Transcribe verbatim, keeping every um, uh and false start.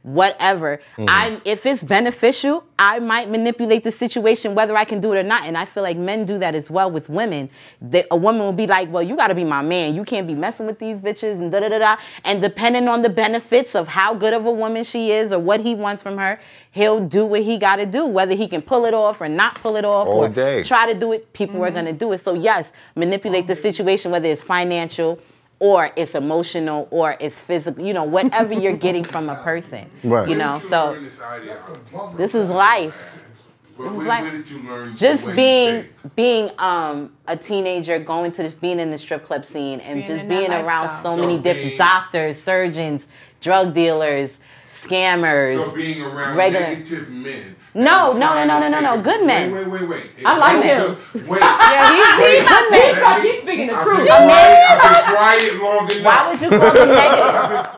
whatever. Mm-hmm. I'm if it's beneficial, I might manipulate the situation whether I can do it or not. And I feel like men do that as well with women. They, a woman will be like, well, you got to be my man. You can't be messing with these bitches and da da da da. And depending on the benefits of how good of a woman she is or what he wants from her, he'll do what he got to do, whether he can pull it off or not pull it off. All or day. Try to do it. People mm-hmm. are going to do it. So yes, manipulate the situation, whether it's financial or it's emotional or it's physical, you know, whatever you're getting from a person. Right. You know, so this is life. Where, this is where, life. where did you learn just being being um a teenager, going to this, being in the strip club scene and being just being around so, so many different being, doctors, surgeons, drug dealers, scammers. So being around regular, negative men. No, no, no, no, no, no, no. Good men. Wait, wait, wait, wait. I like him. Wait. Yeah, he's, wait, he's, wait, he's, wait, he's speaking the truth. I've been quiet long enough. Why would you call them negative?